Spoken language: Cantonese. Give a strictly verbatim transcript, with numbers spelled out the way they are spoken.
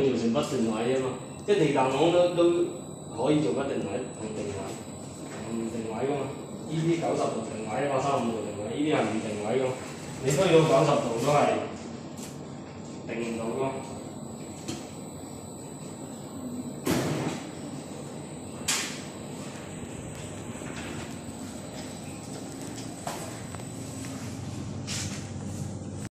做成不定位啊嘛，即係地彈網都都可以做不定位同定位，唔定位噶嘛。呢啲九十度定位，一百三十五度定位，呢啲係唔定位噶嘛。你推到九十度都係定唔到噶。